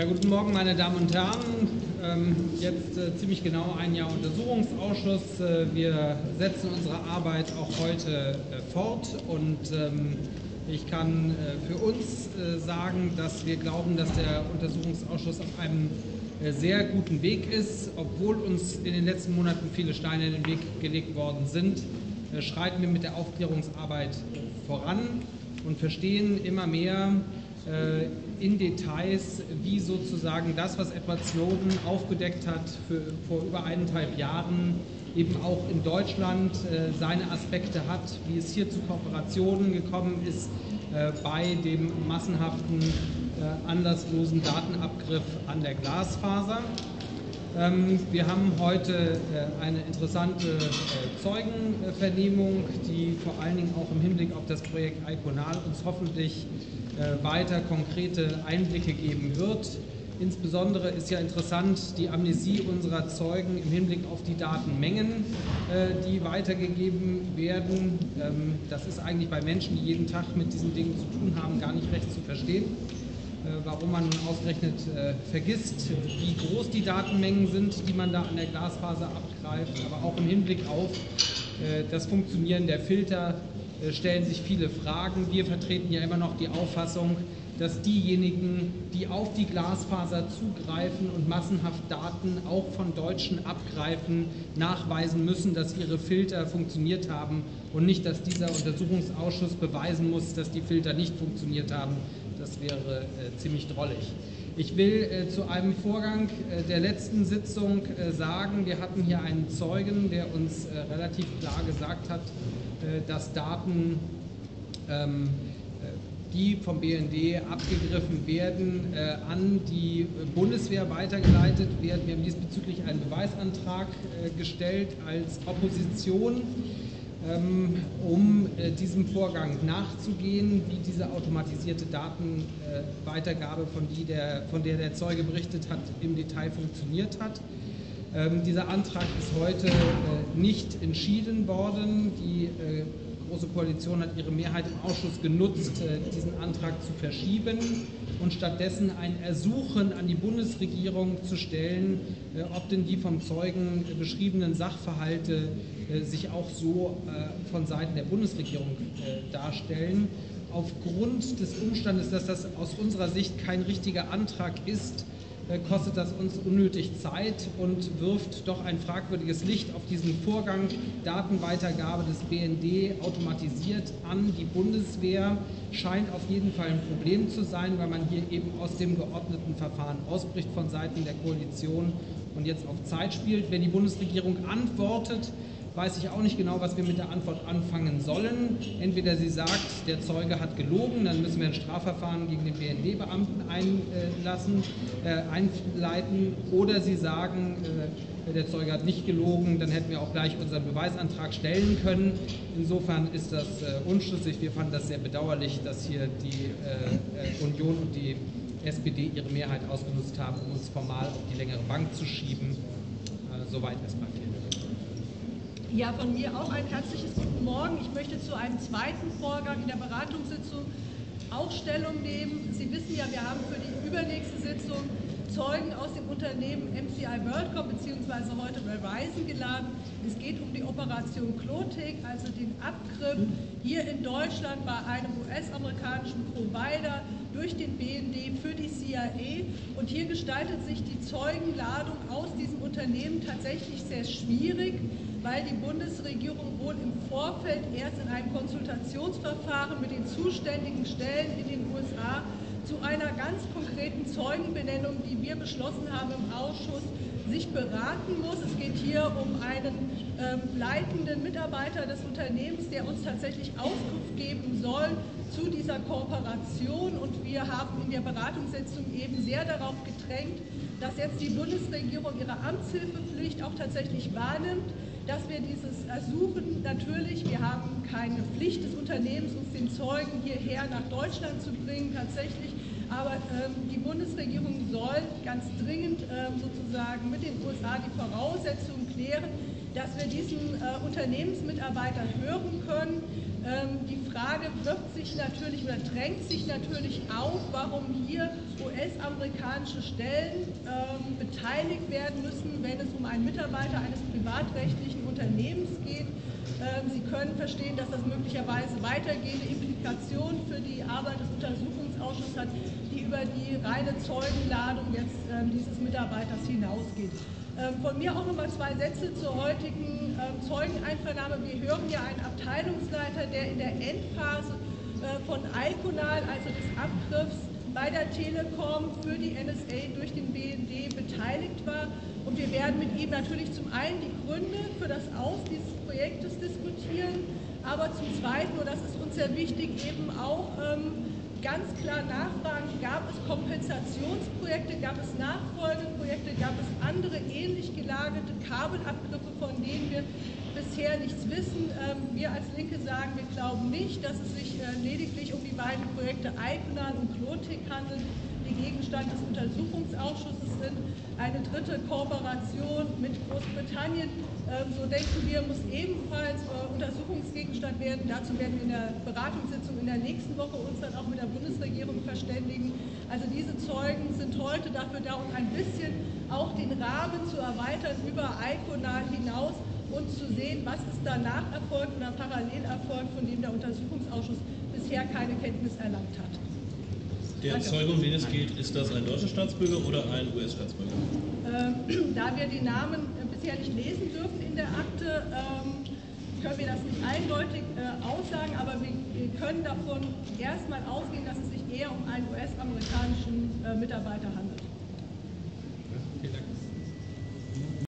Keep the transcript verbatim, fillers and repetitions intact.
Ja, guten Morgen, meine Damen und Herren. Ähm, jetzt äh, ziemlich genau ein Jahr Untersuchungsausschuss. Äh, wir setzen unsere Arbeit auch heute äh, fort und ähm, ich kann äh, für uns äh, sagen, dass wir glauben, dass der Untersuchungsausschuss auf einem äh, sehr guten Weg ist. Obwohl uns in den letzten Monaten viele Steine in den Weg gelegt worden sind, äh, schreiten wir mit der Aufklärungsarbeit voran und verstehen immer mehr äh, in Details, wie sozusagen das, was Edward Snowden aufgedeckt hat für, vor über eineinhalb Jahren, eben auch in Deutschland äh, seine Aspekte hat, wie es hier zu Kooperationen gekommen ist äh, bei dem massenhaften, äh, anlasslosen Datenabgriff an der Glasfaser. Ähm, wir haben heute äh, eine interessante äh, Zeugenvernehmung, die vor allen Dingen auch im Hinblick auf das Projekt Iconal uns hoffentlich äh, weiter konkrete Einblicke geben wird. Insbesondere ist ja interessant die Amnesie unserer Zeugen im Hinblick auf die Datenmengen, äh, die weitergegeben werden. Ähm, das ist eigentlich bei Menschen, die jeden Tag mit diesen Dingen zu tun haben, gar nicht recht zu verstehen. Warum man nun ausgerechnet äh, vergisst, wie groß die Datenmengen sind, die man da an der Glasfaser abgreift, aber auch im Hinblick auf äh, das Funktionieren der Filter äh, stellen sich viele Fragen. Wir vertreten ja immer noch die Auffassung, dass diejenigen, die auf die Glasfaser zugreifen und massenhaft Daten auch von Deutschen abgreifen, nachweisen müssen, dass ihre Filter funktioniert haben und nicht, dass dieser Untersuchungsausschuss beweisen muss, dass die Filter nicht funktioniert haben. Das wäre äh, ziemlich drollig. Ich will äh, zu einem Vorgang äh, der letzten Sitzung äh, sagen, wir hatten hier einen Zeugen, der uns äh, relativ klar gesagt hat, äh, dass Daten, ähm, die vom B N D abgegriffen werden, äh, an die Bundeswehr weitergeleitet werden. Wir haben diesbezüglich einen Beweisantrag äh, gestellt als Opposition, ähm, um äh, diesem Vorgang nachzugehen, wie diese automatisierte Datenweitergabe, äh, von, die der, von der der Zeuge berichtet hat, im Detail funktioniert hat. Ähm, dieser Antrag ist heute äh, nicht entschieden worden. Die äh, Die Große Koalition hat ihre Mehrheit im Ausschuss genutzt, diesen Antrag zu verschieben und stattdessen ein Ersuchen an die Bundesregierung zu stellen, ob denn die vom Zeugen beschriebenen Sachverhalte sich auch so von Seiten der Bundesregierung darstellen. Aufgrund des Umstandes, dass das aus unserer Sicht kein richtiger Antrag ist, kostet das uns unnötig Zeit und wirft doch ein fragwürdiges Licht auf diesen Vorgang Datenweitergabe des B N D automatisiert an die Bundeswehr. Scheint auf jeden Fall ein Problem zu sein, weil man hier eben aus dem geordneten Verfahren ausbricht von Seiten der Koalition und jetzt auf Zeit spielt. Wenn die Bundesregierung antwortet, weiß ich auch nicht genau, was wir mit der Antwort anfangen sollen. Entweder sie sagt, der Zeuge hat gelogen, dann müssen wir ein Strafverfahren gegen den B N D-Beamten einlassen, äh, einleiten, oder sie sagen, äh, der Zeuge hat nicht gelogen, dann hätten wir auch gleich unseren Beweisantrag stellen können. Insofern ist das äh, unschlüssig. Wir fanden das sehr bedauerlich, dass hier die äh, Union und die S P D ihre Mehrheit ausgenutzt haben, um uns formal auf die längere Bank zu schieben. Äh, soweit erstmal vielen Dank. Ja, von mir auch ein herzliches Guten Morgen. Ich möchte zu einem zweiten Vorgang in der Beratungssitzung auch Stellung nehmen. Sie wissen ja, wir haben für die übernächste Sitzung Zeugen aus dem Unternehmen M C I WorldCom bzw. heute Verizon geladen. Es geht um die Operation Klotik, also den Abgriff hier in Deutschland bei einem U S-amerikanischen Provider durch den B N D für die C I A. Und hier gestaltet sich die Zeugenladung aus diesem Unternehmen tatsächlich sehr schwierig, weil die Bundesregierung wohl im Vorfeld erst in einem Konsultationsverfahren mit den zuständigen Stellen in den U S A zu einer ganz konkreten Zeugenbenennung, die wir beschlossen haben im Ausschuss, sich beraten muss. Es geht hier um einen ähm, leitenden Mitarbeiter des Unternehmens, der uns tatsächlich Auskunft geben soll zu dieser Kooperation. Und wir haben in der Beratungssitzung eben sehr darauf gedrängt, dass jetzt die Bundesregierung ihre Amtshilfepflicht auch tatsächlich wahrnimmt, dass wir dieses Ersuchen natürlich, wir haben keine Pflicht des Unternehmens, uns den Zeugen hierher nach Deutschland zu bringen, tatsächlich, aber ähm, die Bundesregierung soll ganz dringend ähm, sozusagen mit den U S A die Voraussetzungen klären, dass wir diesen äh, Unternehmensmitarbeiter hören können. Ähm, die Frage wirft sich natürlich oder drängt sich natürlich auf, warum hier U S-amerikanische Stellen ähm, beteiligt werden müssen, wenn es um einen Mitarbeiter eines privatrechtlichen Unternehmens geht. Ähm, Sie können verstehen, dass das möglicherweise weitergehende Implikationen für die Arbeit des Untersuchungsausschusses hat, die über die reine Zeugenladung jetzt ähm, dieses Mitarbeiters hinausgeht. Von mir auch nochmal zwei Sätze zur heutigen äh, Zeugeneinvernahme. Wir hören ja einen Abteilungsleiter, der in der Endphase äh, von Iconal, also des Abgriffs bei der Telekom für die N S A durch den B N D beteiligt war. Und wir werden mit ihm natürlich zum einen die Gründe für das Aus dieses Projektes diskutieren, aber zum Zweiten, und das ist uns sehr wichtig, eben auch ähm, ganz klar nachfragen, gab es Kompensationsprojekte, gab es Nachfolgeprojekte, gab es andere ähnlich gelagerte Kabelabgriffe, von denen wir bisher nichts wissen. Wir als Linke sagen, wir glauben nicht, dass es sich lediglich um die beiden Projekte Iconal und Klotik handelt, die Gegenstand des Untersuchungsausschusses sind. Eine dritte Kooperation mit Großbritannien, so denken wir, muss ebenfalls Untersuchungsgegenstand werden. Dazu werden wir in der Beratungssitzung in der nächsten Woche uns dann auch mit der Bundesregierung verständigen. Also diese Zeugen sind heute dafür da, um ein bisschen auch den Rahmen zu erweitern über Iconal hinaus und zu sehen, was ist danach erfolgt oder parallel erfolgt, von dem der Untersuchungsausschuss bisher keine Kenntnis erlangt hat. Der Zeuge, um den es geht, ist das ein deutscher Staatsbürger oder ein U S-Staatsbürger? Ähm, da wir die Namen äh, bisher nicht lesen dürfen in der Akte, ähm, können wir das nicht eindeutig äh, aussagen, aber wir, wir können davon erstmal ausgehen, dass es sich eher um einen U S-amerikanischen äh, Mitarbeiter handelt.